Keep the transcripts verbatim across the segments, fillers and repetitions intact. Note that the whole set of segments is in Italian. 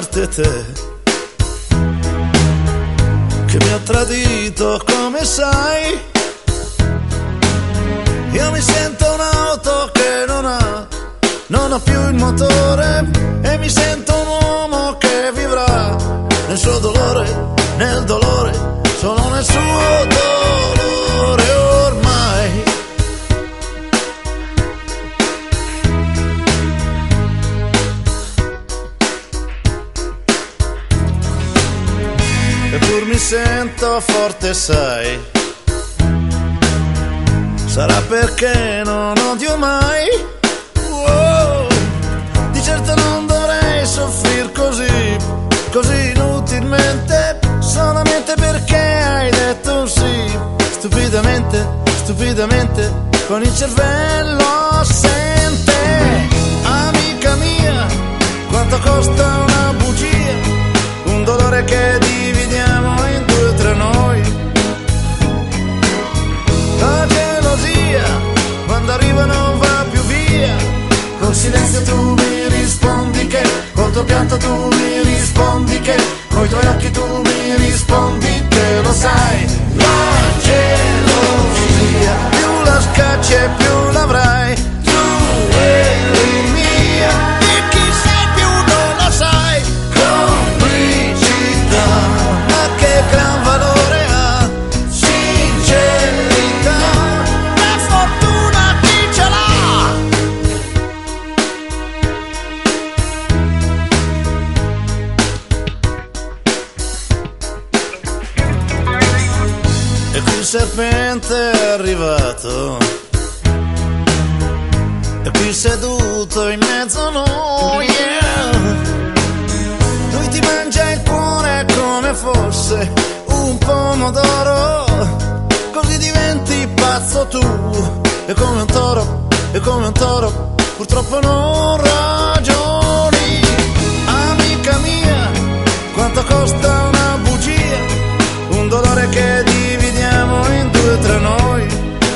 parte te, che mi ha tradito, come sai. Io mi sento un'auto che non ha, non ha più il motore, e mi sento un uomo che vivrà nel suo dolore, nel dolore, solo nel suo dolore ormai. Eppur mi sento forte, sai, sarà perché non odio mai. Wow. Di certo non dovrei soffrir così, così inutilmente, solamente perché hai detto sì. Stupidamente, stupidamente, con il cervello assente. Amica mia, quanto costa una bugia, un dolore che dividiamo in due tra noi. La gelosia, quando arriva non va più via. Col silenzio tu mi rispondi che, col tuo pianto tu mi rispondi che, coi tuoi occhi tu mi rispondi che lo sai. La gelosia, più la scacci e più l'avrai. Tu eri mia, e chi sei più non lo sai. Complicità, ma che gran valore ha. Sincerità, la fortuna chi ce l'ha. E qui il serpente è arrivato, e qui seduto in mezzo a noi, yeah. Lui ti mangia il cuore come fosse un pomodoro, così diventi pazzo tu. E come un toro, e come un toro, purtroppo non ragioni. Amica mia, quanto costa una bugia, un dolore che dividiamo in due tra noi.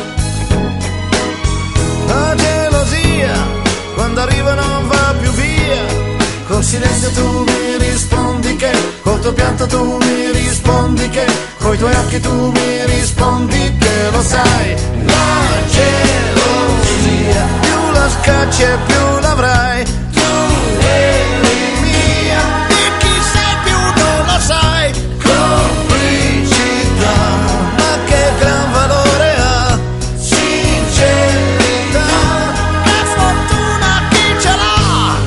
La gelosia, quando arriva non va più via. Col silenzio tu mi rispondi che, col tuo pianto tu mi rispondi che, coi tuoi occhi tu mi rispondi che lo sai. La gelosia, più la scacci e più l'avrai. Tu eri mia, e chi sei più non lo sai. Complicità, ma che gran valore ha. Sincerità, la fortuna chi ce l'ha.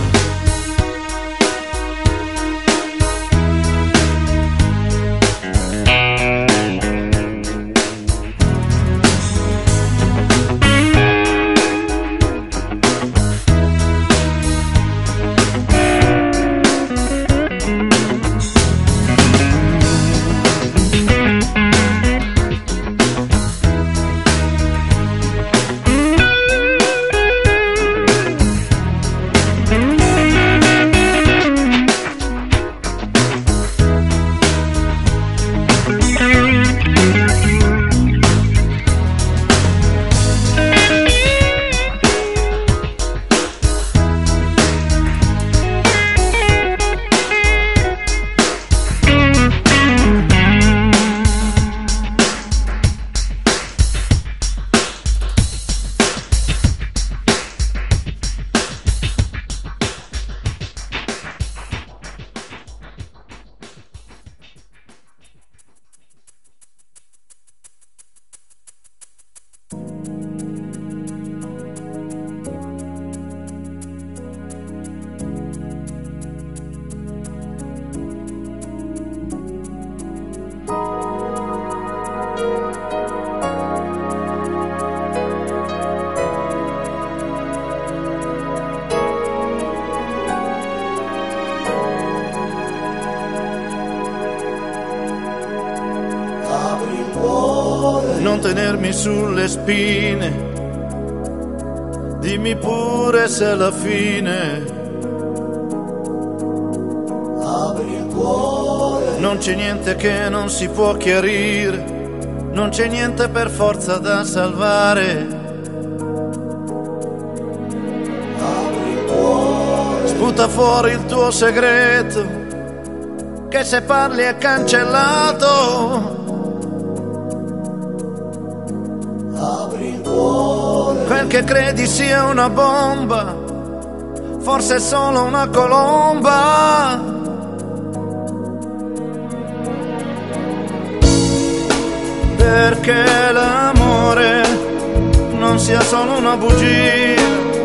Non tenermi sulle spine, dimmi pure se alla fine apri il cuore. Non c'è niente che non si può chiarire, non c'è niente per forza da salvare. Apri il cuore. Sputa fuori il tuo segreto, che se parli è cancellato. Apri il cuore, Quel che credi sia una bomba, forse è solo una colomba. Perché l'amore non sia solo una bugia.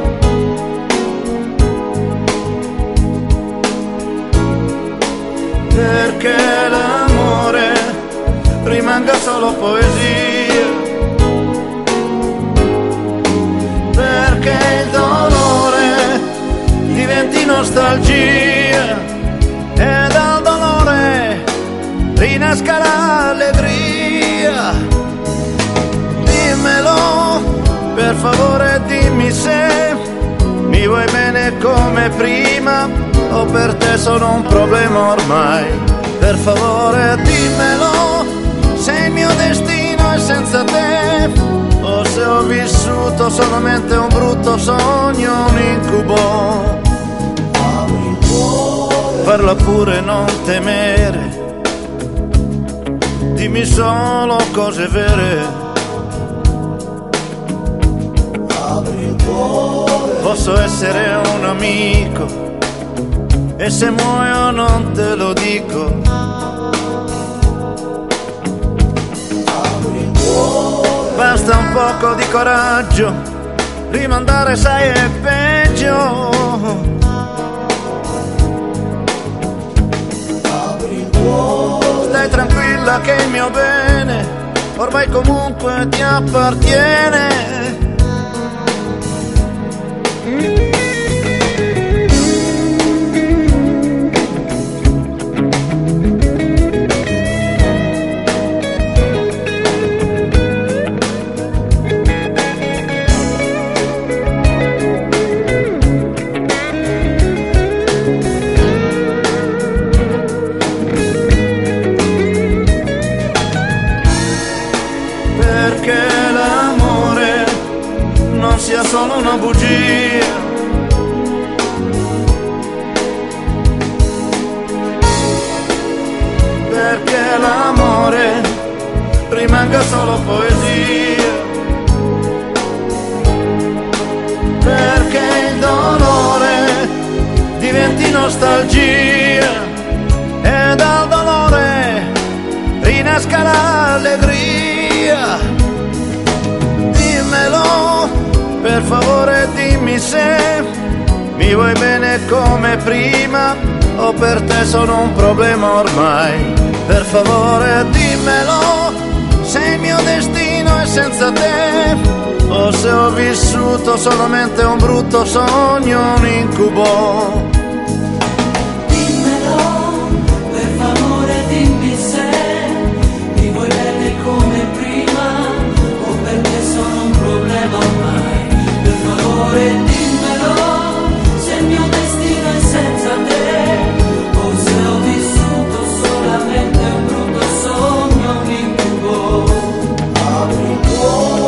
Perché l'amore rimanga solo poesia. Perché il dolore diventi nostalgia e dal dolore rinasca l'allegria. Dimmelo, per favore dimmi se mi vuoi bene come prima o per te sono un problema ormai. Per favore dimmelo, se il mio destino è senza te o se ho vissuto solamente un brutto sogno, un incubo. apri il cuore, Parla pure, non temere, dimmi solo cose vere. apri il cuore, Posso essere un amico e se muoio non te lo dico. apri il cuore, Basta un poco di coraggio, rimandare sai è peggio. apri il cuore, Stai tranquilla che il mio bene ormai comunque ti appartiene. Perché l'amore non sia solo una bugia. Perché l'amore rimanga solo poesia. Perché il dolore diventi nostalgia e dal dolore rinasca l'allegria. Dimmelo, per favore dimmi se mi vuoi bene come prima o per te sono un problema ormai. Per favore dimmelo, se il mio destino è senza te o se ho vissuto solamente un brutto sogno, un incubo. Dimmelo, per favore dimmi se mi vuoi bene come prima o per te sono un problema ormai. Per favore dimmelo, se il mio destino è senza te o se ho vissuto solamente un brutto sogno, un incubo. apri il cuore,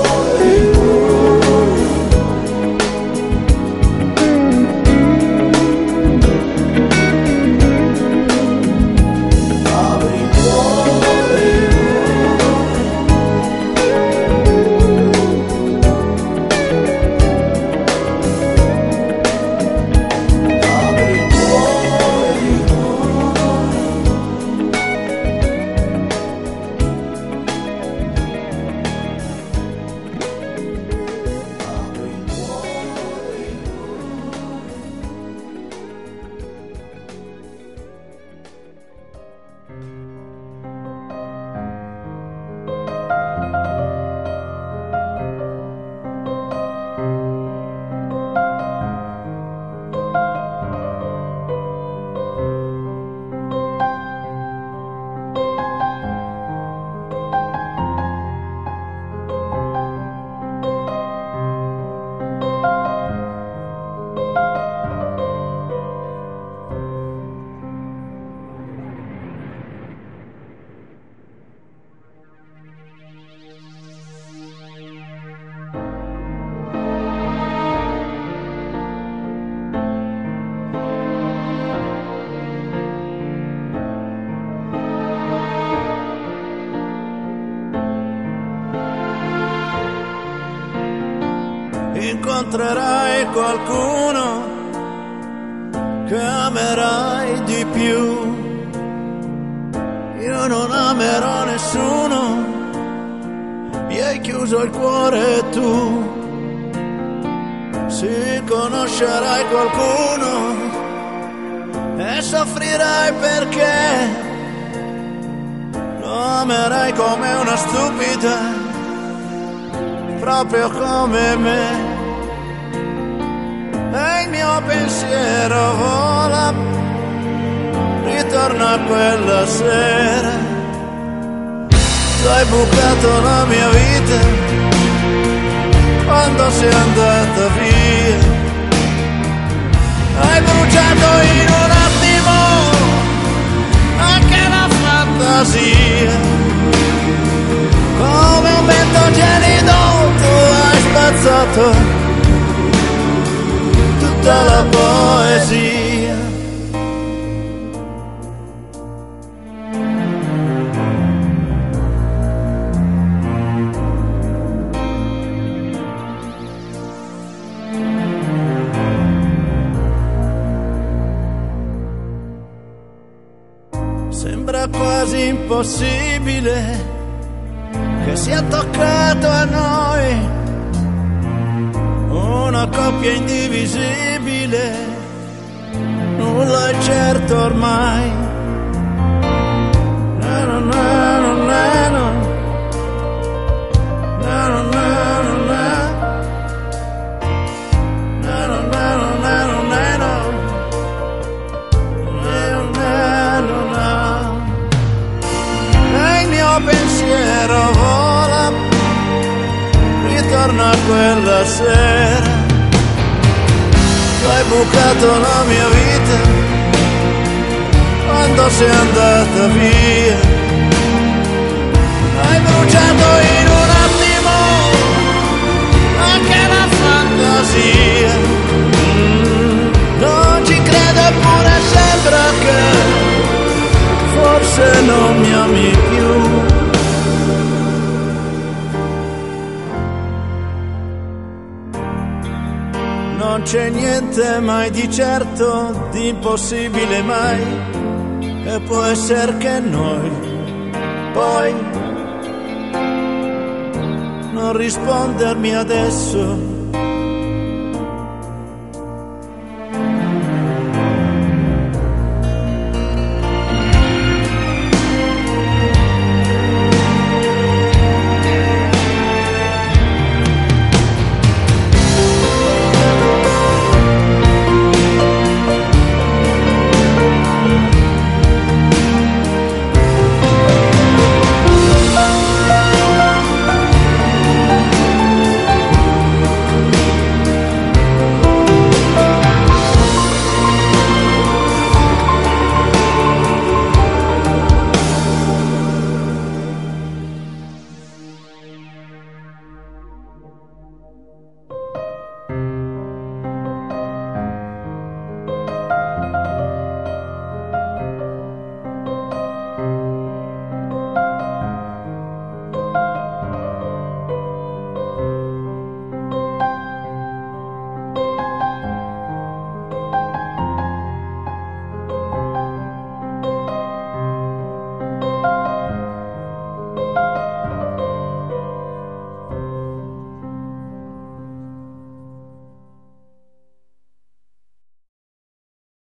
incontrerai qualcuno che amerai di più. Io non amerò nessuno, mi hai chiuso il cuore tu. Se conoscerai qualcuno e soffrirai perché lo amerai come una stupida, proprio come me. E il mio pensiero vola, ritorna a quella sera. Tu hai bucato la mia vita quando sei andata via. Hai bruciato in un attimo anche la fantasia. Come un vento gelido tu hai spazzato tutta la poesia. Sembra quasi impossibile che sia toccato a noi una coppia indivisibile. Nulla è certo ormai. Na, na, na, na, na, na. Na, na, na, na, na. Na, na, na, na, na, na, na. Pensiero vola, ritorna a quella sera. Tu hai bucato la mia vita quando sei andata via. Hai bruciato in un attimo anche la fantasia. Mm, non ci credo eppure sembra che forse non mi ami più. Non c'è niente mai di certo, di impossibile mai, e può essere che noi poi non rispondermi adesso.